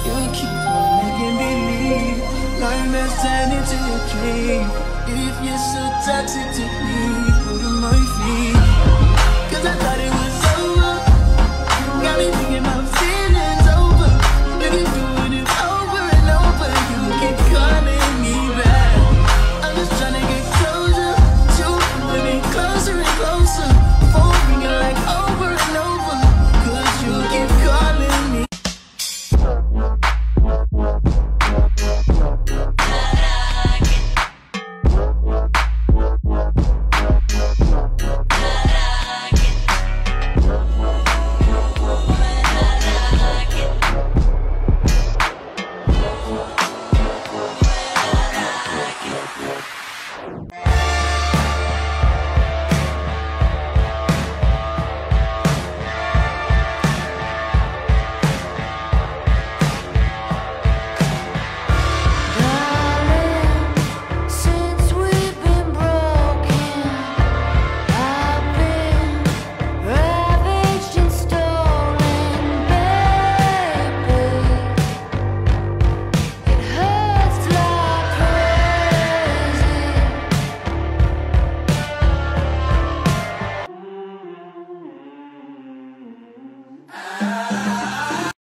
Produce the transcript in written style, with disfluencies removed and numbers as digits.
You keep on making believe nightmares turn into a dream. If you're so toxic to me, put on my feet. 'Cause I thought it